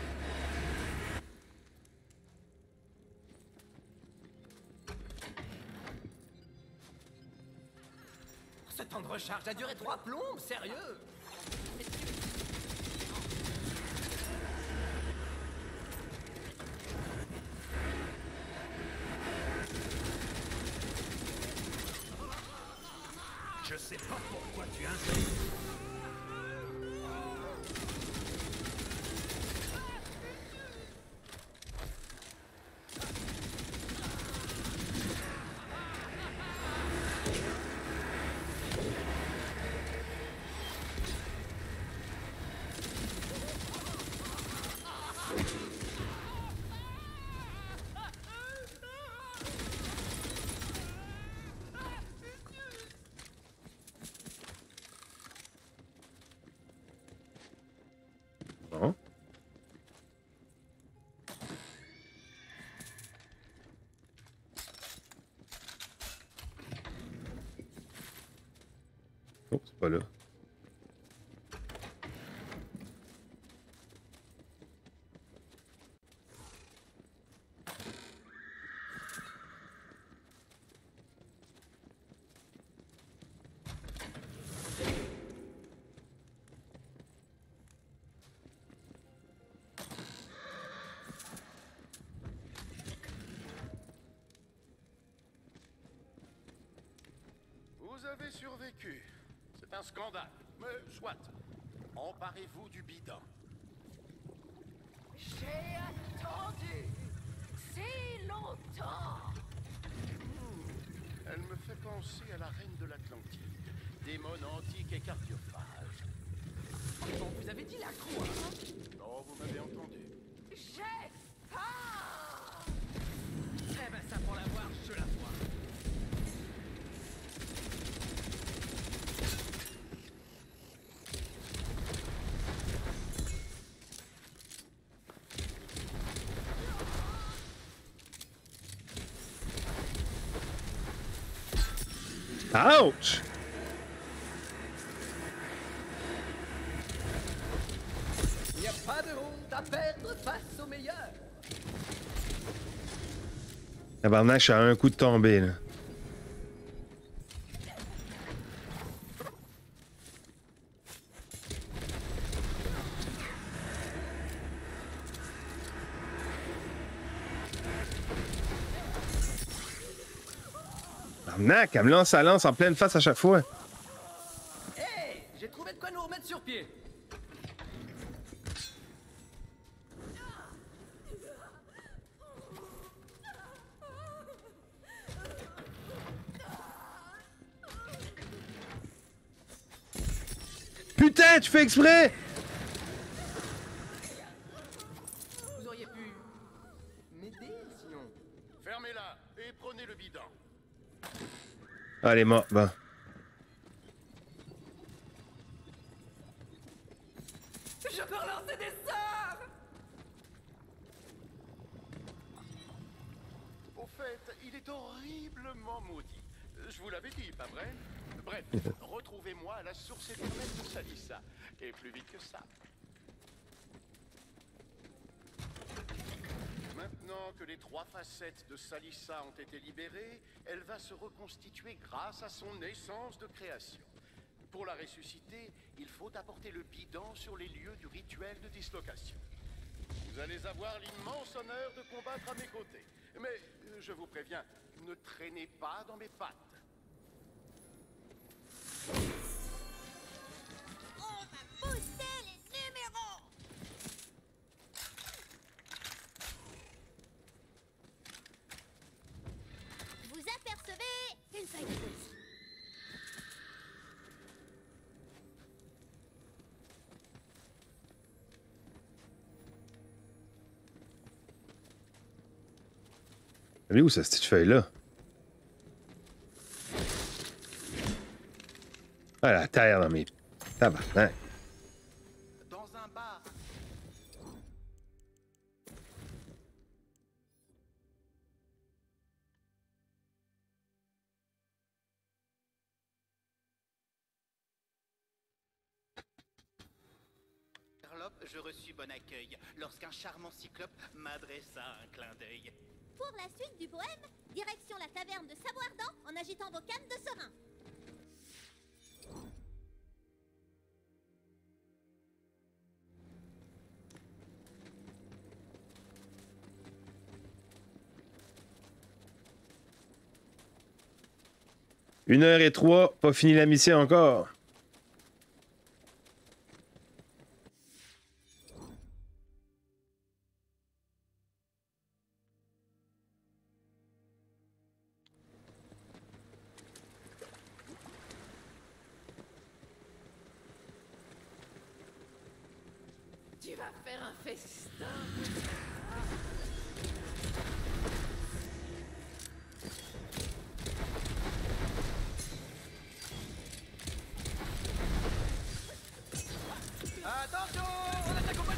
Ce temps de recharge a duré 3 plombes, sérieux? Je sais pas pourquoi tu insistes. c'est pas là. Vous avez survécu. C'est un scandale. Mais soit. Emparez-vous du bidon. J'ai attendu si longtemps. Elle me fait penser à la reine de l'Atlantide. Démon antique et cardiophage. Bon, vous avez dit la croix. Oh, vous m'avez entendu. J'ai peur. Eh ben ça pour la voir, je la vois. Ouch! Il n'y a pas de honte à perdre face au meilleur. Tabarnak, je suis à un coup de tomber, là. Tabarnak, elle me lance sa lance en pleine face à chaque fois. Hey, j'ai trouvé de quoi nous remettre sur pied. Putain, tu fais exprès! Vous auriez pu m'aider sinon. Fermez-la et prenez le bidon. Ah, elle est morte, bon. Je peux relancer des sorts. Au fait, il est horriblement maudit. Je vous l'avais dit, pas vrai? Bref, retrouvez-moi à la source éternelle de Salissa. Et plus vite que ça. Maintenant que les 3 facettes de Salissa ont été libérées, elle va se reconstituer grâce à son essence de création. Pour la ressusciter, il faut apporter le bidon sur les lieux du rituel de dislocation. Vous allez avoir l'immense honneur de combattre à mes côtés. Mais, je vous préviens, ne traînez pas dans mes pattes. On va booster les numéros. Vous apercevez une feuille de poésie. Elle est où, cette petite feuille-là? Ah, la terre dans mes... Tabarnak. Dans un bar. Je reçus bon accueil lorsqu'un charmant cyclope m'adressa un clin d'œil. Pour la suite du poème, direction la taverne de Savoardant en agitant vos cannes de serin. Une heure et 3, pas fini la mission encore. Tu vas faire un festin. Attention, on attaque compagnie.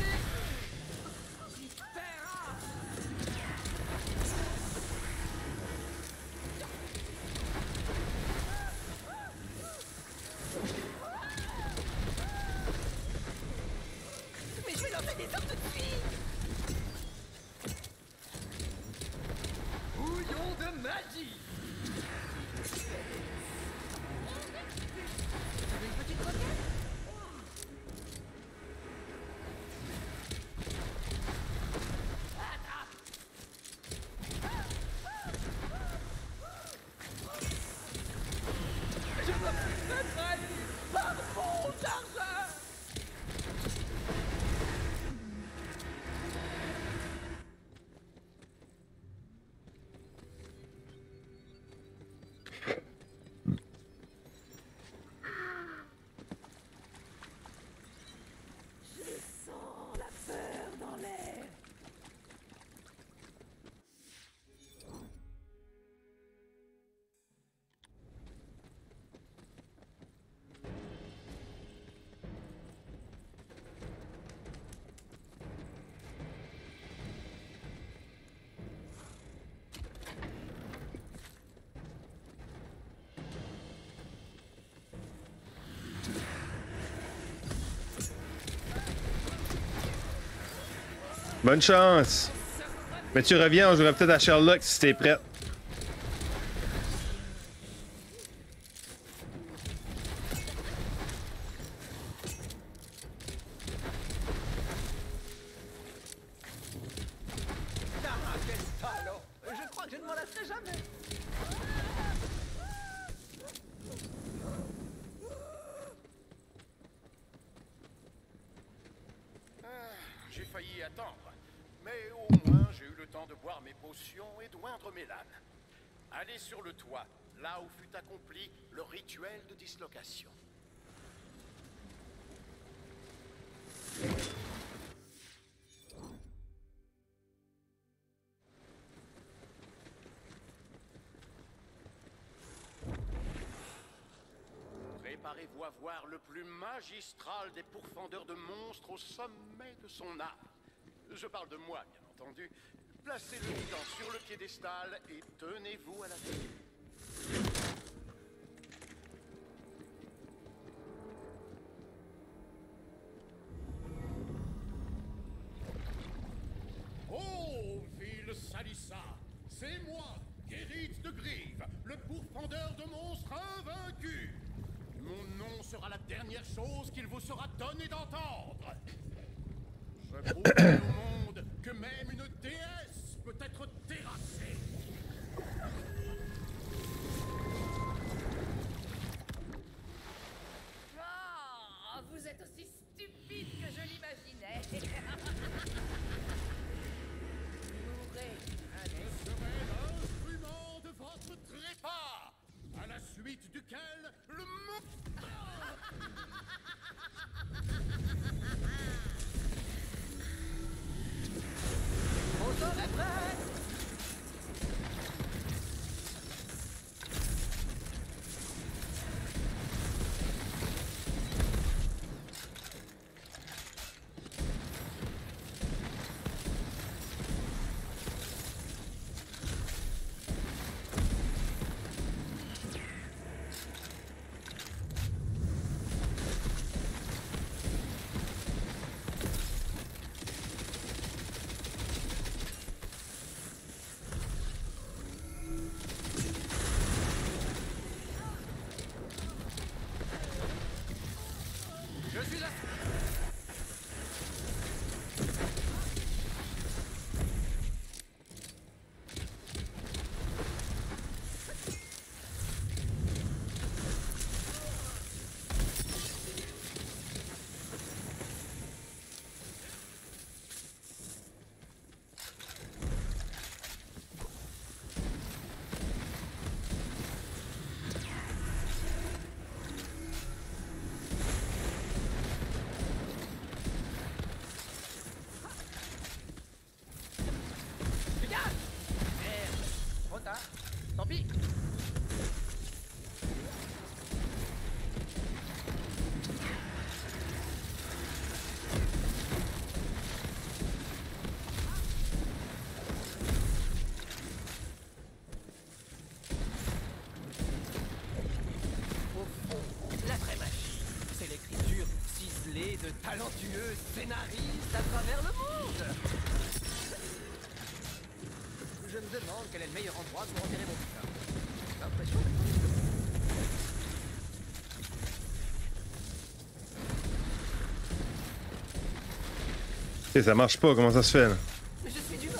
des ordres de suite. Bouillon de magie. Une petite roquette? Je me suis fait trahir par mon argent. Je sens la peur dans l'air. Bonne chance! Mais tu reviens, on jouera peut-être à Sherlock si t'es prête. Ah, quel talent. Je crois que je ne m'en lasserai jamais. J'ai failli attendre. Mais au moins, j'ai eu le temps de boire mes potions et d'oindre mes lames. Allez sur le toit, là où fut accompli le rituel de dislocation. Préparez-vous à voir le plus magistral des pourfendeurs de monstres au sommet de son art. Je parle de moi, bien entendu. Placez le bidon sur le piédestal et tenez-vous à la tête. Oh, ville Salissa, c'est moi, Geralt de Grive, le pourfendeur de monstres invaincu. Mon nom sera la dernière chose qu'il vous sera donné d'entendre. Je prouverai au monde que même une déesse peut être terrassée. Oh, vous êtes aussi stupide que je l'imaginais. Mourrez. Je serai l'instrument de votre trépas, à la suite duquel le monde... Mon sort est prêt. Je suis là. et de talentueux scénaristes à travers le monde. Je me demande quel est le meilleur endroit pour enterrer mon putain. J'ai l'impression d'être en Égypte. Et ça marche pas, comment ça se fait là? Je suis du rêve.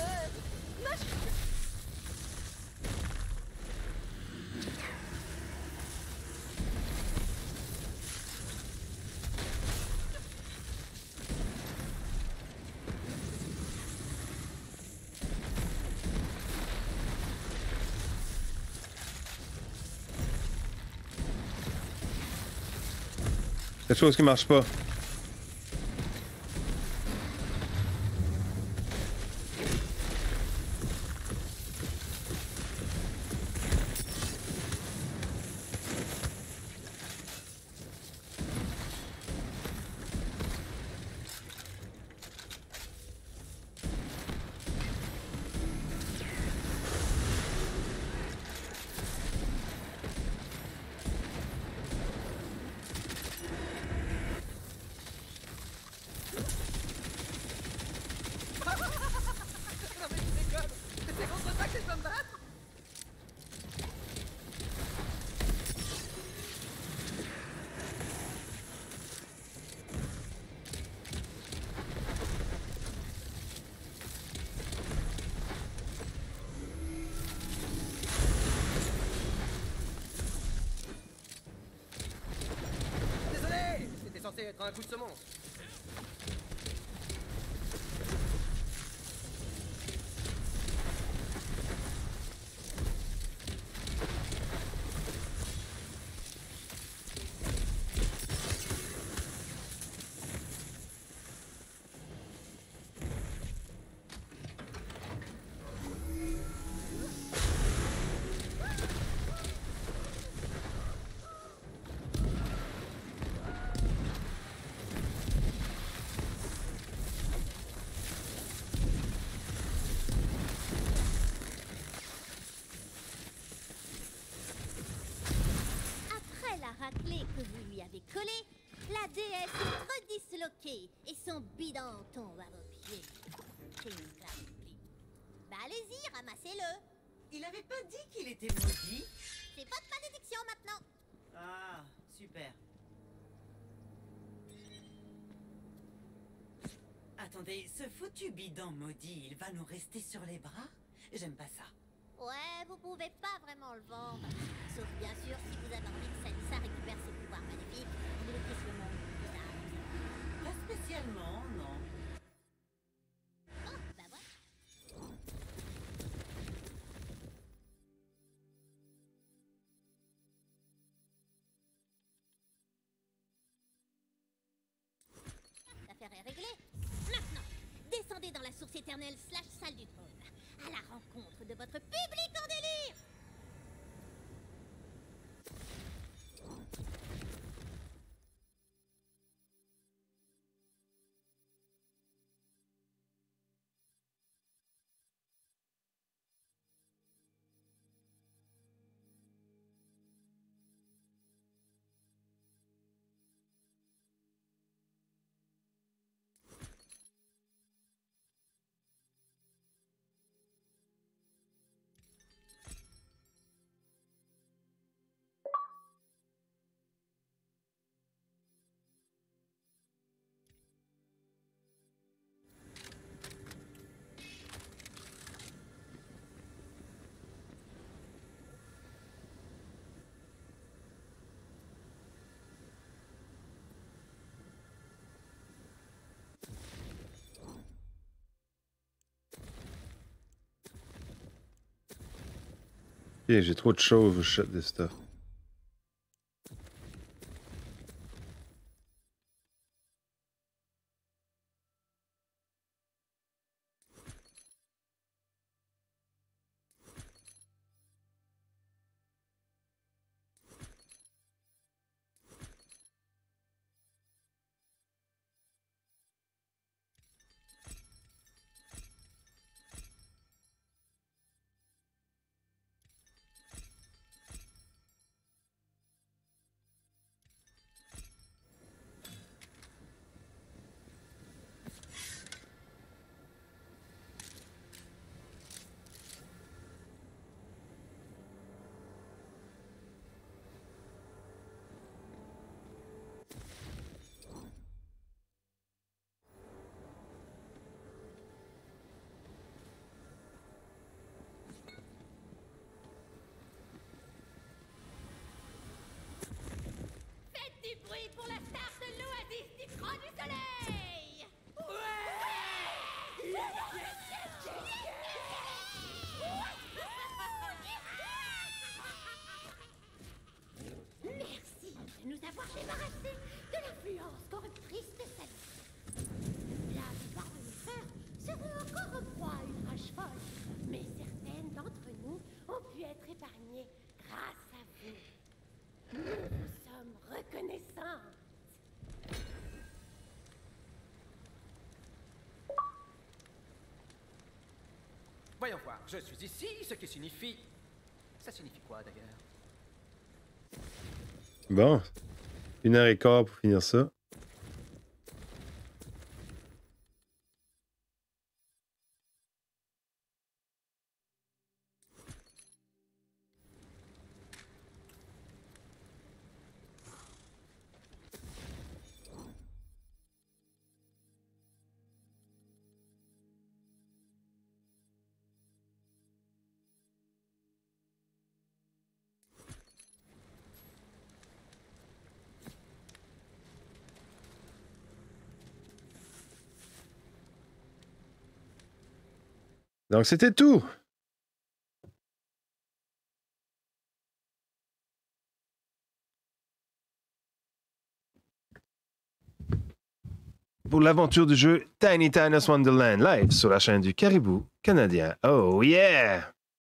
Quelque chose qui marche pas. Être un coup de semence. raclée que vous lui avez collée, la déesse est redisloquée et son bidon tombe à vos pieds. Bah allez-y, ramassez-le. Il avait pas dit qu'il était maudit? C'est pas de malédiction maintenant. Ah, super. Attendez, ce foutu bidon maudit, il va nous rester sur les bras? J'aime pas ça. Ouais, vous pouvez pas vraiment le vendre. Sauf bien sûr si vous avez envie que Salissa récupère ses pouvoirs maléfiques et nous le pousse le monde plus tard. Pas spécialement, non. Oh, bah voilà. L'affaire est réglée. Maintenant, descendez dans la source éternelle / salle du trône, à la rencontre de votre public en délire. Ok, j'ai trop de chauves, shut this stuff. Voyons voir, je suis ici, ce qui signifie... Ça signifie quoi, d'ailleurs? Bon. 1h15 pour finir ça. Donc, c'était tout. Pour l'aventure du jeu Tiny Tina's Wonderland live sur la chaîne du Caribou Canadien. Oh yeah!